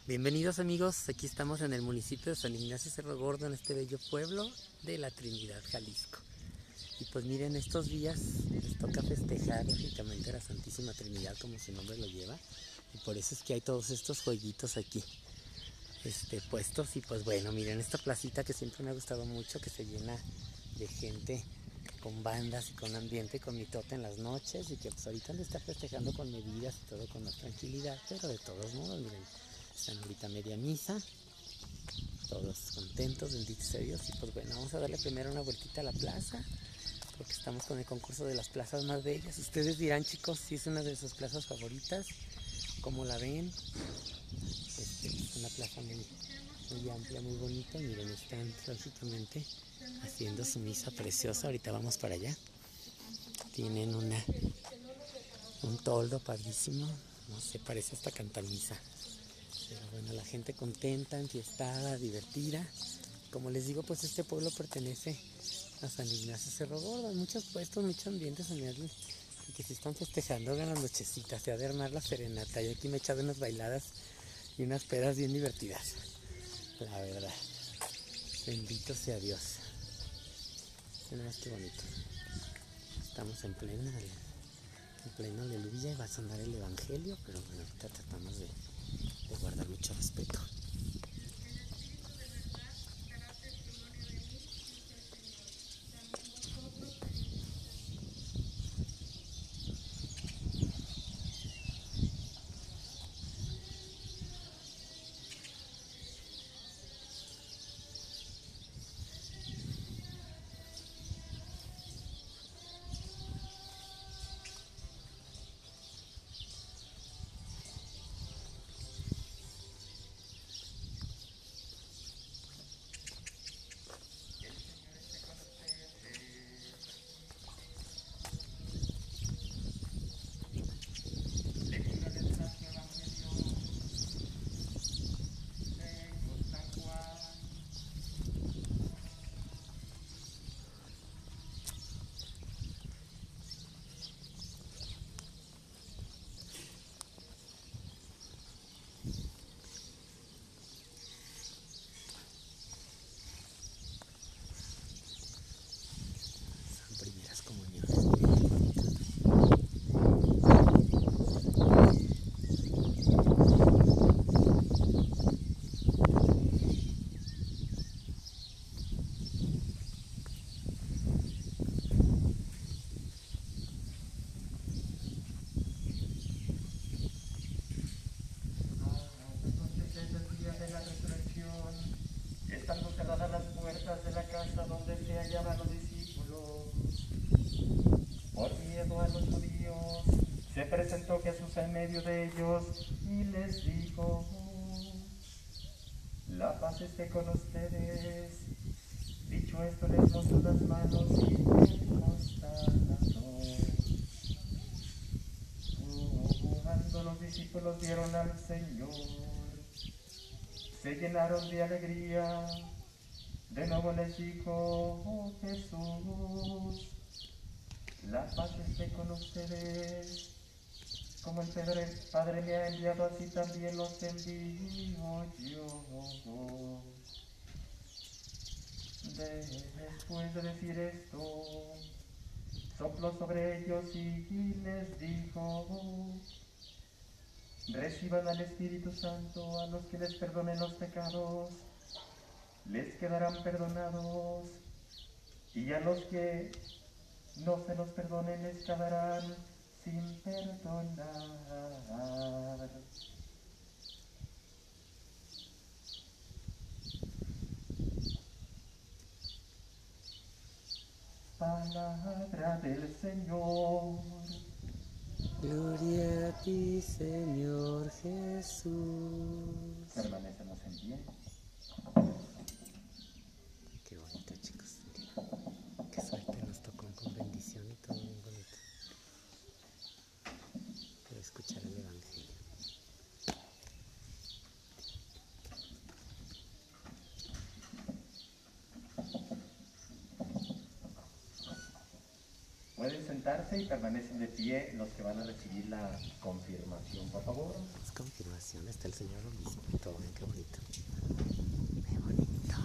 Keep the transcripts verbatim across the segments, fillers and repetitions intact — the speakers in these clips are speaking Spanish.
Bienvenidos amigos, aquí estamos en el municipio de San Ignacio Cerro Gordo, en este bello pueblo de la Trinidad, Jalisco. Y pues miren, estos días les toca festejar lógicamente a la Santísima Trinidad, como su nombre lo lleva. Y por eso es que hay todos estos jueguitos aquí este, puestos. Y pues bueno, miren esta placita que siempre me ha gustado mucho, que se llena de gente con bandas y con ambiente, con mitote en las noches. Y que pues ahorita le está festejando con medidas y todo con más tranquilidad, pero de todos modos, miren, están ahorita media misa, todos contentos, bendito sea Dios. Y pues bueno, vamos a darle primero una vueltita a la plaza, porque estamos con el concurso de las plazas más bellas. Ustedes dirán, chicos, si es una de sus plazas favoritas, ¿cómo la ven? Este, es una plaza muy, muy amplia, muy bonita. Miren, están lógicamente haciendo su misa preciosa. Ahorita vamos para allá. Tienen una un toldo padrísimo, no sé, parece hasta cantamisa. Pero bueno, la gente contenta, enfiestada, divertida. Como les digo, pues este pueblo pertenece a San Ignacio Cerro Gordo. Hay muchos puestos, muchos ambientes en el que se están festejando en las nochecitas. Se ha de armar la serenata. Yo aquí me he echado unas bailadas y unas pedas bien divertidas, la verdad. Bendito sea Dios. Miren más que bonito. Estamos en plena, en pleno aleluya y va a sonar el evangelio, pero bueno, ahorita tratamos de, de guardar mucho respeto. Primeras comuniones. Entonces es el día de la resurrección, estando cerradas las puertas de la casa donde se hallaban los discípulos. Por miedo a los judíos, se presentó Jesús en medio de ellos y les dijo: la paz esté con ustedes. Dicho esto, les mostró las manos y el costado. Cuando los discípulos vieron al Señor, se llenaron de alegría. De nuevo les dijo: oh, Jesús, la paz esté con ustedes. Como el Padre me ha enviado, así también los envío yo. Después de decir esto, sopló sobre ellos y les dijo: reciban al Espíritu Santo. A los que les perdonen los pecados, les quedarán perdonados, y a los que no se los perdonen, les quedarán sin perdonar. Palabra del Señor. Gloria a ti, Señor Jesús. Permanecemos en pie. Qué bonito, chicos. Qué suerte nos tocó con bendición y todo bien bonito. Quiero escuchar el evangelio. Pueden sentarse y permanecen de pie los que van a recibir la confirmación, por favor. Es confirmación, está el señor obispo y todo, ven qué bonito. Qué bonito.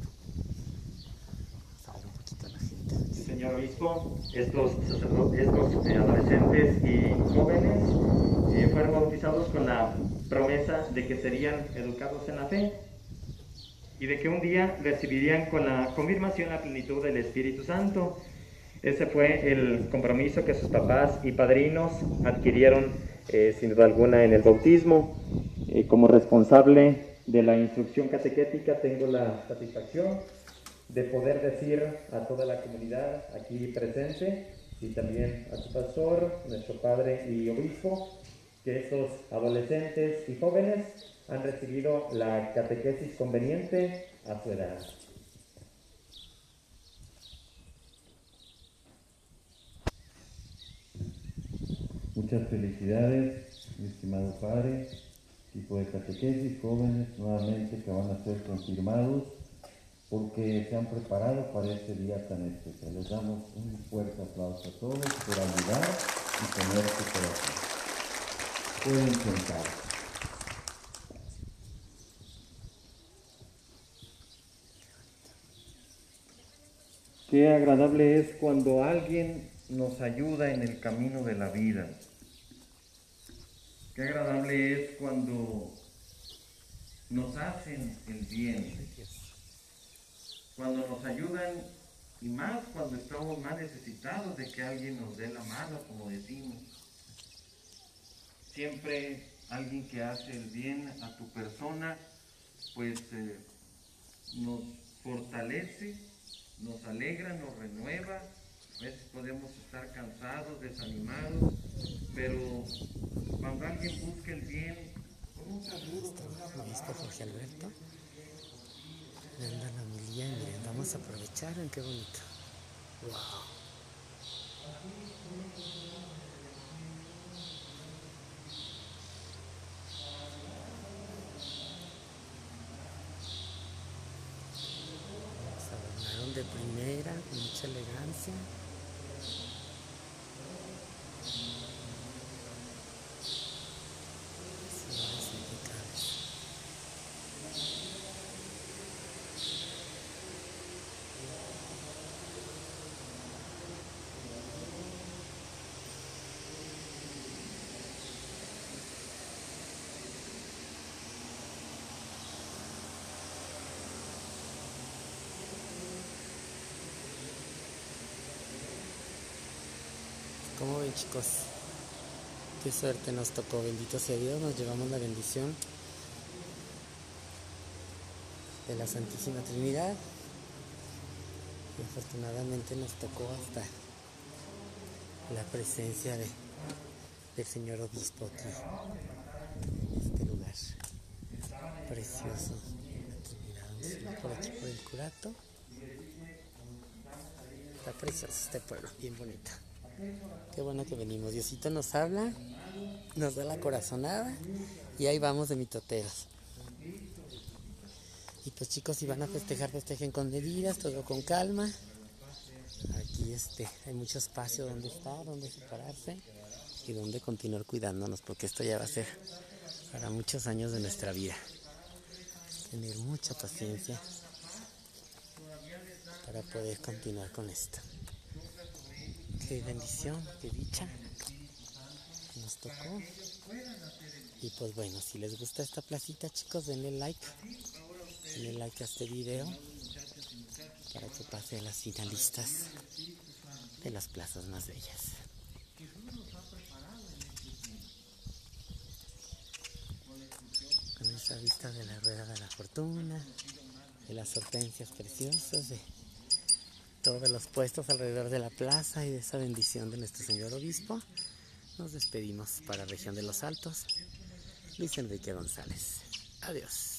Vamos a ver un poquito a la gente. Señor obispo, estos, estos eh, adolescentes y jóvenes eh, fueron bautizados con la promesa de que serían educados en la fe y de que un día recibirían con la confirmación la plenitud del Espíritu Santo. Ese fue el compromiso que sus papás y padrinos adquirieron eh, sin duda alguna en el bautismo. Eh, como responsable de la instrucción catequética tengo la satisfacción de poder decir a toda la comunidad aquí presente y también a su pastor, nuestro padre y obispo, que estos adolescentes y jóvenes han recibido la catequesis conveniente a su edad. Muchas felicidades, mi estimado padre, tipo de catequesis, jóvenes nuevamente que van a ser confirmados porque se han preparado para este día tan especial. Les damos un fuerte aplauso a todos por ayudar y tener su corazón. Pueden sentarse. Qué agradable es cuando alguien nos ayuda en el camino de la vida. Qué agradable es cuando nos hacen el bien, cuando nos ayudan y más cuando estamos más necesitados de que alguien nos dé la mano, como decimos. Siempre alguien que hace el bien a tu persona, pues eh, nos fortalece, nos alegra, nos renueva. A veces podemos estar cansados, desanimados, pero cuando alguien busca el bien, con un saludo, con una Obispo Jorge Alberto, dando la homilía y miren, vamos a aprovechar, ven qué bonito. Wow. Se adornaron de primera, con mucha elegancia. Señores impecables. ¿Cómo ven, chicos? Qué suerte nos tocó, bendito sea Dios, nos llevamos la bendición de la Santísima Trinidad y afortunadamente nos tocó hasta la presencia de, del señor obispo aquí en este lugar precioso. La Trinidad, por aquí por el curato. Está precioso este pueblo, bien bonito. Qué bueno que venimos. Diosito nos habla, nos da la corazonada y ahí vamos de mitoteros. Y pues chicos, si van a festejar, festejen con medidas, todo con calma. Aquí este, hay mucho espacio donde estar, donde separarse y donde continuar cuidándonos, porque esto ya va a ser para muchos años de nuestra vida. Tener mucha paciencia para poder continuar con esto. Qué bendición, qué dicha nos tocó. Y pues bueno, si les gusta esta placita, chicos, denle like. Denle like a este video para que pase a las finalistas de las plazas más bellas. Con esa vista de la rueda de la fortuna, de las hortensias preciosas, de todos los puestos alrededor de la plaza y de esa bendición de nuestro señor obispo, nos despedimos para Región de los Altos. Luis Enrique González. Adiós.